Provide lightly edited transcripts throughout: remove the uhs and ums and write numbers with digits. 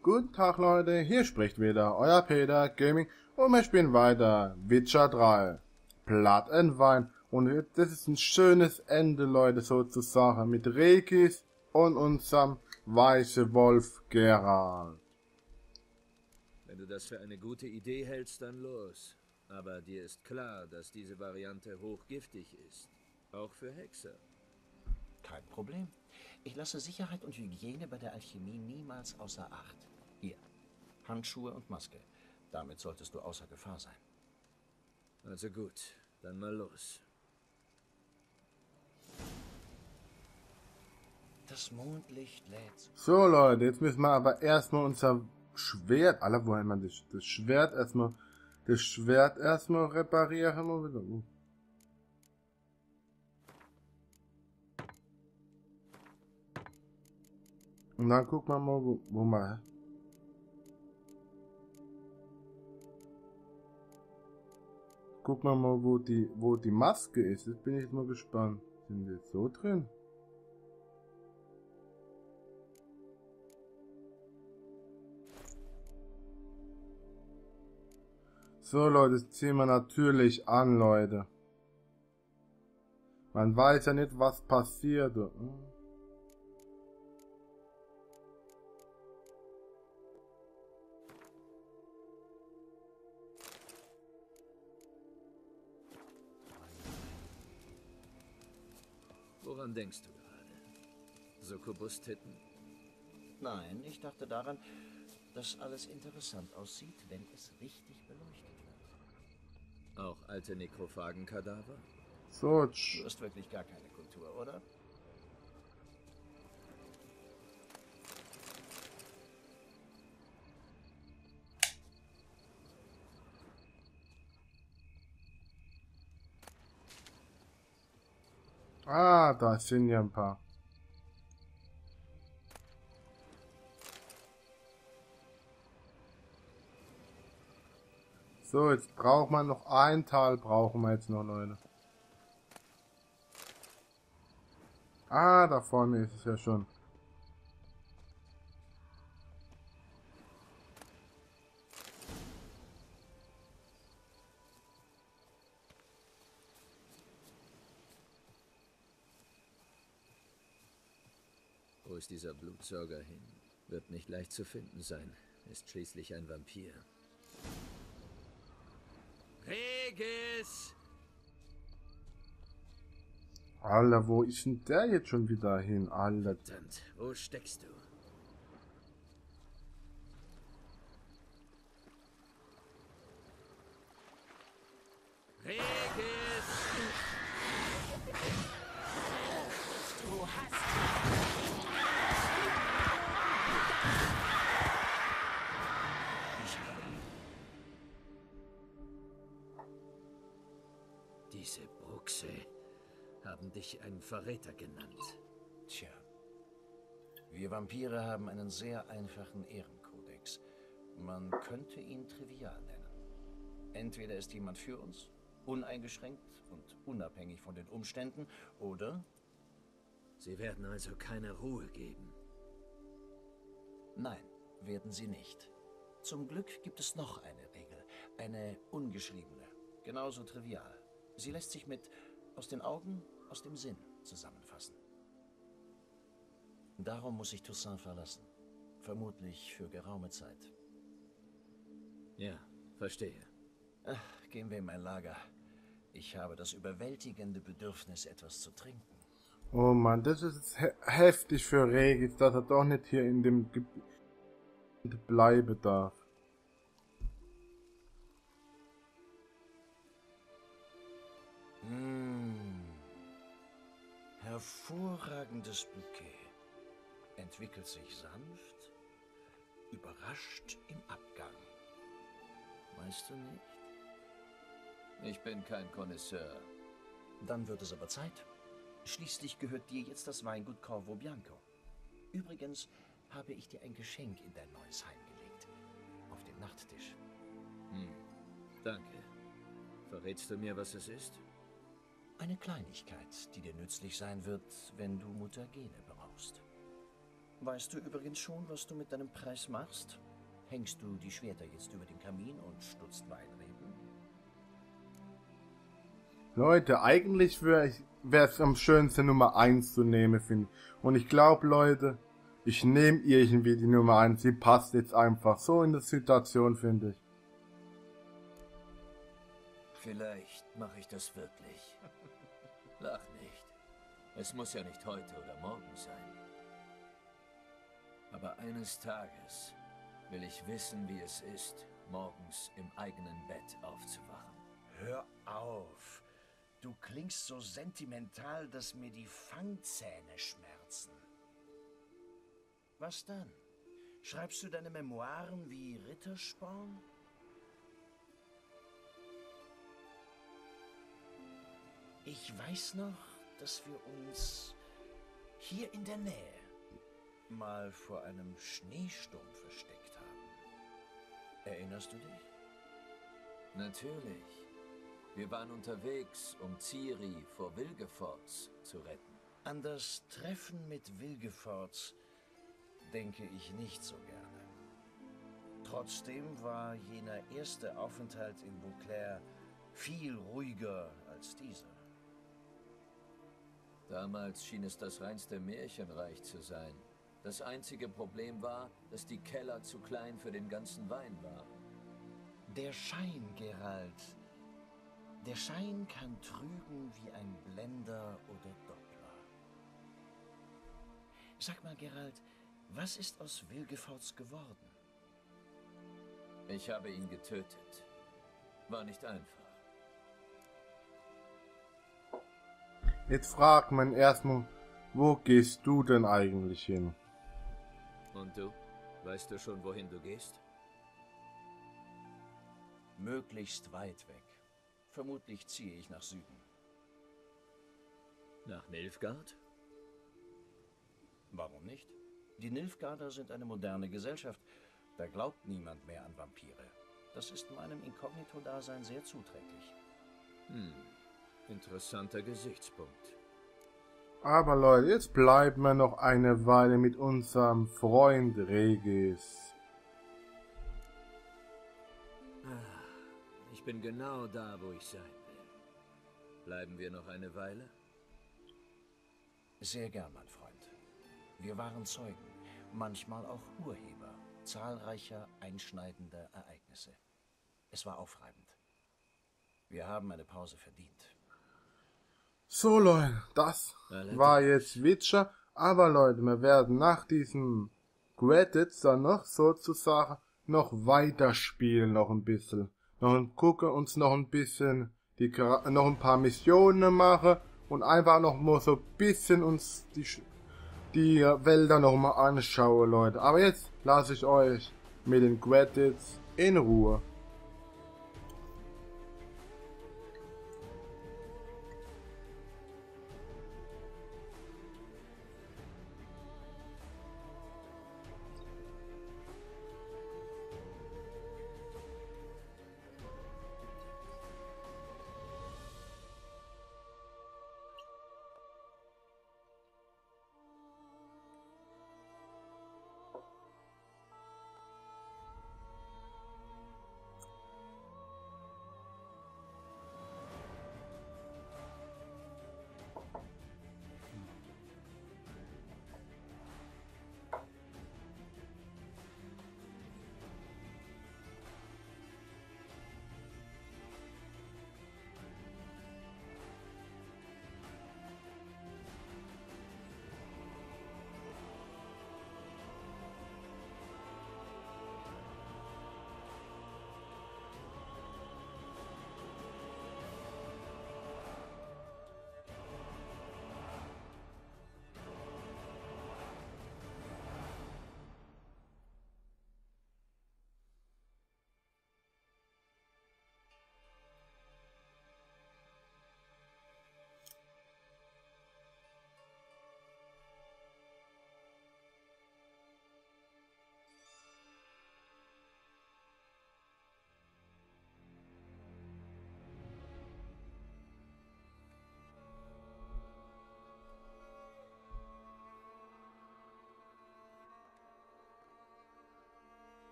Guten Tag Leute, hier spricht wieder euer Peter Gaming und wir spielen weiter Witcher 3 Blood and Wine und das ist ein schönes Ende, Leute, sozusagen, mit Regis und unserem weißen Wolf Geralt. Wenn du das für eine gute Idee hältst, dann los. Aber dir ist klar, dass diese Variante hochgiftig ist. Auch für Hexer. Kein Problem. Ich lasse Sicherheit und Hygiene bei der Alchemie niemals außer Acht. Hier, Handschuhe und Maske. Damit solltest du außer Gefahr sein. Also gut, dann mal los. Das Mondlicht lädt. So Leute, jetzt müssen wir aber erstmal unser Schwert, Alter, woher man das Schwert erstmal reparieren. Und dann gucken wir mal, wo wir... Gucken wir mal, wo die Maske ist. Jetzt bin ich mal gespannt. Sind die jetzt so drin? So Leute, das ziehen wir natürlich an, Leute. Man weiß ja nicht, was passiert. Woran denkst du gerade? Succubus-Titten? Nein, ich dachte daran, dass alles interessant aussieht, wenn es richtig beleuchtet wird. Auch alte Nekrophagenkadaver? So, Du hast wirklich gar keine Kultur, oder? ah, da sind ja ein paar. So, jetzt braucht man noch ein Tal, brauchen wir jetzt noch, Leute. Ah, da vorne ist es ja schon. Wo ist dieser Blutsauger hin? Wird nicht leicht zu finden sein. Ist schließlich ein Vampir. Regis! Alter, wo ist denn der jetzt schon wieder hin? Alter. Verdammt, wo steckst du? Regis! Du hast... Diese Bruxe haben dich einen Verräter genannt. Tja. Wir Vampire haben einen sehr einfachen Ehrenkodex. Man könnte ihn trivial nennen. Entweder ist jemand für uns, uneingeschränkt und unabhängig von den Umständen, oder... Sie werden also keine Ruhe geben. Nein, werden sie nicht. Zum Glück gibt es noch eine Regel, eine ungeschriebene, genauso trivial. Sie lässt sich mit aus den Augen, aus dem Sinn zusammenfassen. Darum muss ich Toussaint verlassen. Vermutlich für geraume Zeit. Ja, verstehe. Ach, gehen wir in mein Lager. Ich habe das überwältigende Bedürfnis, etwas zu trinken. Oh Mann, das ist heftig für Regis, dass er doch nicht hier in dem Gebiet bleiben darf. Hervorragendes Bouquet. Entwickelt sich sanft, überrascht im Abgang. Weißt du nicht? Ich bin kein Connoisseur. Dann wird es aber Zeit. Schließlich gehört dir jetzt das Weingut Corvo Bianco. Übrigens habe ich dir ein Geschenk in dein neues Heim gelegt. Auf den Nachttisch. Danke. Verrätst du mir, was es ist? Eine Kleinigkeit, die dir nützlich sein wird, wenn du Mutagene brauchst. Weißt du übrigens schon, was du mit deinem Preis machst? Hängst du die Schwerter jetzt über den Kamin und stutzt Weinreben? Leute, eigentlich wäre es am schönsten, Nummer 1 zu nehmen, finde ich. Und ich glaube, Leute, ich nehme irgendwie die Nummer 1. Sie passt jetzt einfach so in der Situation, finde ich. Vielleicht mache ich das wirklich. Lach nicht. Es muss ja nicht heute oder morgen sein. Aber eines Tages will ich wissen, wie es ist, morgens im eigenen Bett aufzuwachen. Hör auf! Du klingst so sentimental, dass mir die Fangzähne schmerzen. Was dann? Schreibst du deine Memoiren wie Rittersporn? Ich weiß noch, dass wir uns hier in der Nähe mal vor einem Schneesturm versteckt haben. Erinnerst du dich? Natürlich. Wir waren unterwegs, um Ciri vor Wilgefortz zu retten. An das Treffen mit Wilgefortz denke ich nicht so gerne. Trotzdem war jener erste Aufenthalt in Beauclair viel ruhiger als dieser. Damals schien es das reinste Märchenreich zu sein. Das einzige Problem war, dass die Keller zu klein für den ganzen Wein waren. Der Schein, Geralt. Der Schein kann trügen wie ein Blender oder Doppler. Sag mal, Geralt, was ist aus Wilgefortz geworden? Ich habe ihn getötet. War nicht einfach. Jetzt fragt man erstmal, wo gehst du denn eigentlich hin? Und du? Weißt du schon, wohin du gehst? Möglichst weit weg. Vermutlich ziehe ich nach Süden. Nach Nilfgaard? Warum nicht? Die Nilfgaarder sind eine moderne Gesellschaft. Da glaubt niemand mehr an Vampire. Das ist meinem Inkognito-Dasein sehr zuträglich. Interessanter Gesichtspunkt. Aber Leute, jetzt bleiben wir noch eine Weile mit unserem Freund Regis. Ich bin genau da, wo ich sein will. Bleiben wir noch eine Weile? Sehr gern, mein Freund. Wir waren Zeugen, manchmal auch Urheber zahlreicher einschneidender Ereignisse. Es war aufreibend. Wir haben eine Pause verdient. So Leute, das war jetzt Witcher, aber Leute, wir werden nach diesem Credits dann noch sozusagen noch weiterspielen, noch ein bisschen. Noch gucken uns noch ein bisschen noch ein paar Missionen machen und einfach noch mal so ein bisschen uns die Wälder noch mal anschauen, Leute. Aber jetzt lasse ich euch mit den Credits in Ruhe.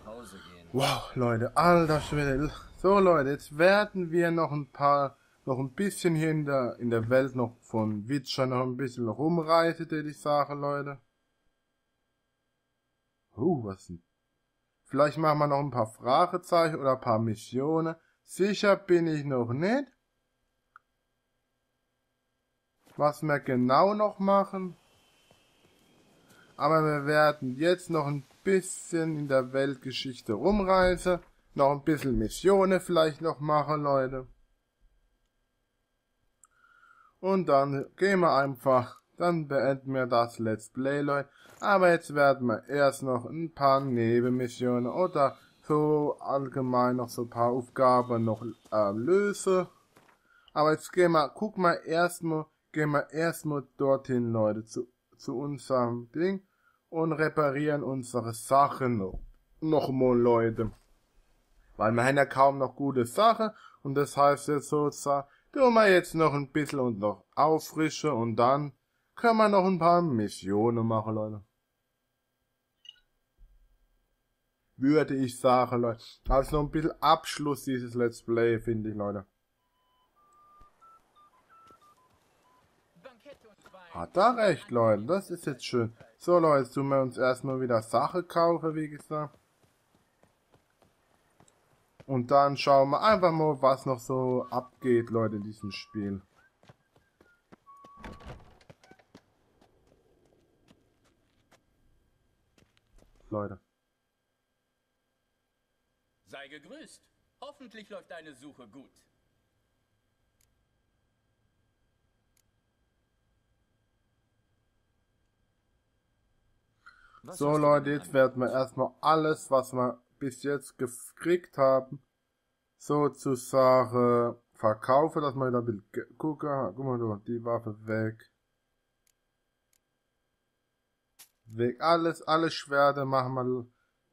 nach Hause gehen. Wow, Leute, alter Schwede. So, Leute, jetzt werden wir noch ein bisschen hier in der Welt noch von Witcher noch ein bisschen rumreisen, würde ich sagen, Leute. Was denn? Vielleicht machen wir noch ein paar Fragezeichen oder ein paar Missionen. Sicher bin ich noch nicht. Was wir genau noch machen. Aber wir werden jetzt noch ein bisschen in der Weltgeschichte rumreisen. Noch ein bisschen Missionen vielleicht noch machen, Leute. Und dann gehen wir einfach, dann beenden wir das Let's Play, Leute. Aber jetzt werden wir erst noch ein paar Nebenmissionen oder so allgemein noch so ein paar Aufgaben noch lösen. Aber jetzt gehen wir erstmal dorthin, Leute, zu unserem Ding und reparieren unsere Sachen noch mal, Leute. Weil wir haben ja kaum noch gute Sachen und das heißt jetzt sozusagen, tun wir jetzt noch ein bisschen und noch auffrischen und dann können wir noch ein paar Missionen machen, Leute. Würde ich sagen, Leute. Also noch ein bisschen Abschluss dieses Let's Play, finde ich, Leute. Hat da recht, Leute. Das ist jetzt schön. So, Leute, jetzt tun wir uns erstmal wieder Sachen kaufen, wie gesagt. Und dann schauen wir einfach mal, was noch so abgeht, Leute, in diesem Spiel. Leute. Sei gegrüßt. Hoffentlich läuft deine Suche gut. So, Leute, jetzt werden wir erstmal alles, was wir bis jetzt gekriegt haben, sozusagen verkaufen, dass wir da ein bisschen gucken. Guck mal, da, die Waffe weg. Weg, alle Schwerter machen wir.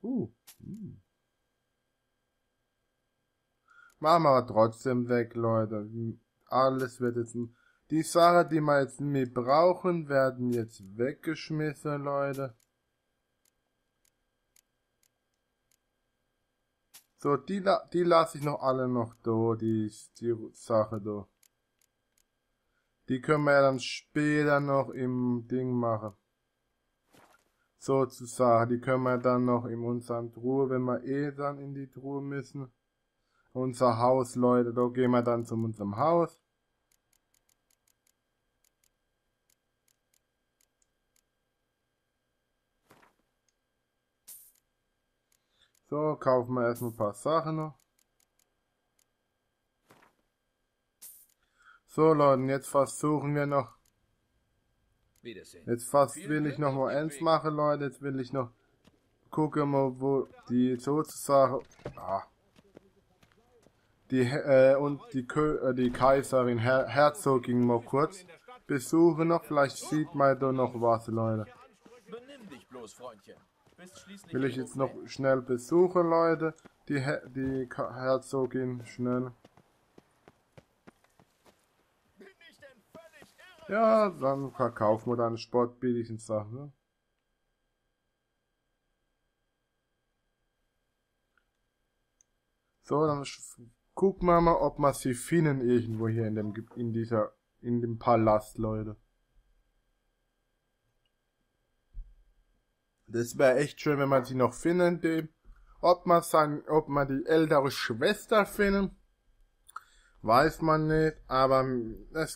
Machen wir aber trotzdem weg, Leute. Alles wird jetzt. Die Sachen, die wir jetzt nicht brauchen, werden jetzt weggeschmissen, Leute. So, die lasse ich noch alle noch da, die Sache da. Die können wir ja dann später noch im Ding machen. Sozusagen, die können wir dann noch in unserer Truhe, wenn wir dann in die Truhe müssen. Unser Haus, Leute, da gehen wir dann zu unserem Haus. So, kaufen wir erstmal ein paar Sachen noch. So, Leute, jetzt versuchen wir noch. Wiedersehen. Jetzt fast will ich noch mal eins machen, Leute. Jetzt will ich noch gucken, mal, wo die sozusagen. Die Kaiserin Herzogin mal kurz besuchen noch. Vielleicht sieht man da noch was, Leute. Benimm dich bloß, Freundchen. Bist schließlich Will ich jetzt noch schnell besuchen, Leute. Die Herzogin schnell. Bin ich denn völlig irre? Ja, dann verkaufen wir dann sportbilligen Sachen. Ne? So, dann gucken wir mal, ob wir sie finden irgendwo hier in dem Palast, Leute. Das wäre echt schön, wenn man sie noch finden. Ob man die ältere Schwester finden, weiß man nicht, aber das.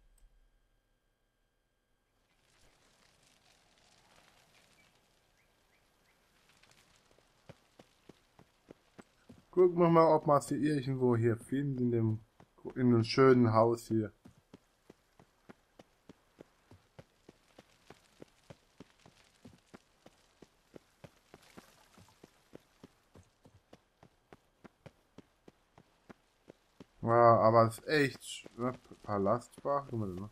Gucken wir mal, ob man sie irgendwo hier findet, in dem schönen Haus hier. Ja, aber es ist echt, ne? Palastbach,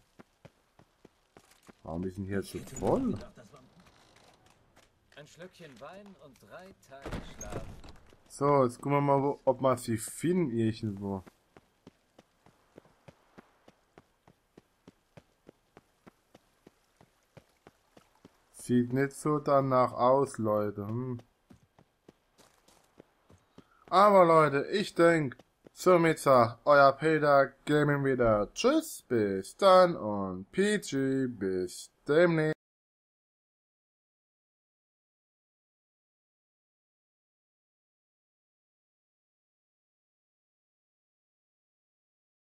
warum ist denn hier so voll? Ein Schlückchen Wein und 3 Tage Schlaf. So, jetzt gucken wir mal, ob man sie finden irgendwo. Sieht nicht so danach aus, Leute. Aber Leute, ich denk, somit sagt euer Peter Gaming wieder Tschüss, bis dann und PG, bis demnächst.